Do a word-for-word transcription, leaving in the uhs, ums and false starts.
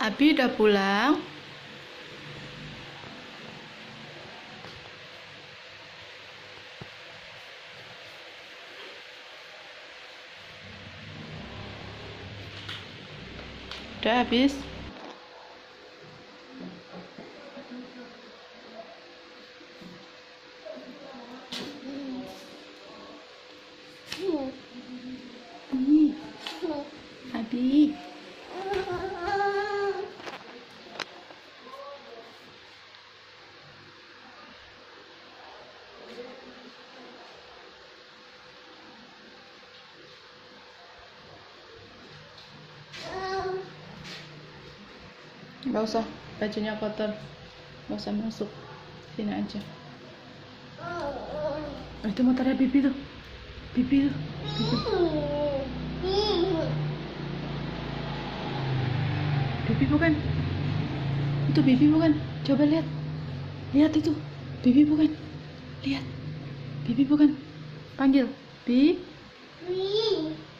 Abi udah pulang? Udah habis? Ih, Abi. Gak usah, bajunya kotor. Gak usah masuk. Sini aja. Oh, itu motornya Bibi tuh. Bibi tuh. Bibi. Bibi bukan? Itu Bibi bukan? Coba lihat. Lihat itu. Bibi bukan? Lihat. Bibi bukan? Panggil. Bibi.